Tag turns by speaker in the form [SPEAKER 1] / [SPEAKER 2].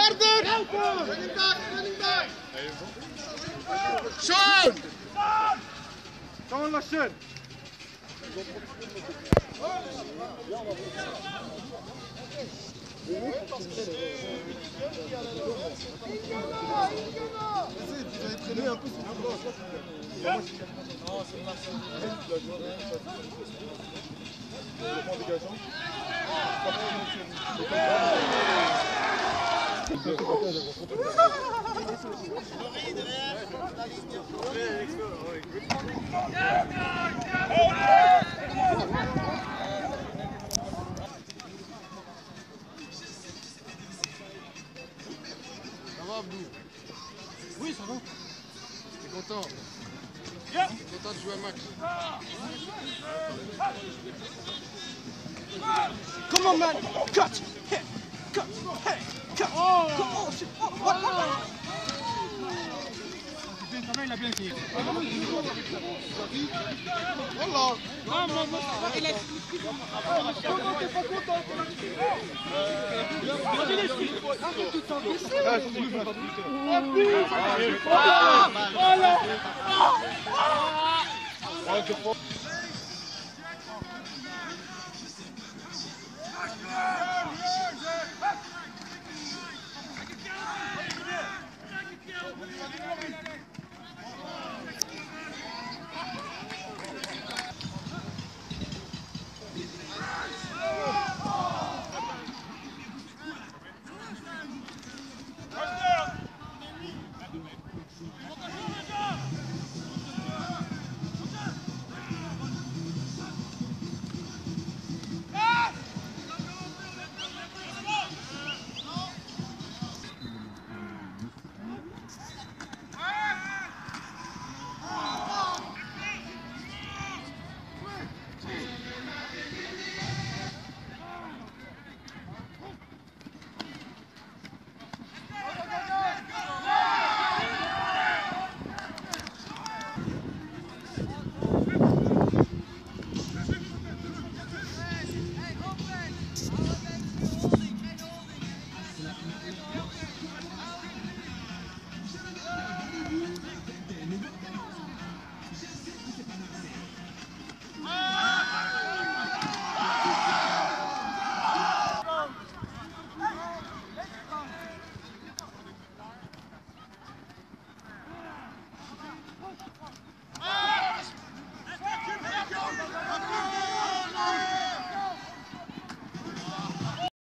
[SPEAKER 1] Sean!
[SPEAKER 2] Sean lasciare!
[SPEAKER 1] Ça va, Abdou?
[SPEAKER 2] Oui, ça va.
[SPEAKER 1] T'es content? T'es content de jouer un match?
[SPEAKER 2] Come on, man! Cut! Hit! Cut! Hey! Cut! Oh! Come on! Shit! Oh! What? Il a bien essayé.
[SPEAKER 1] Voilà!
[SPEAKER 2] Non, il a... Comment t'es pas content? Regardez les filles! Arrête de t'encaisser! Voilà!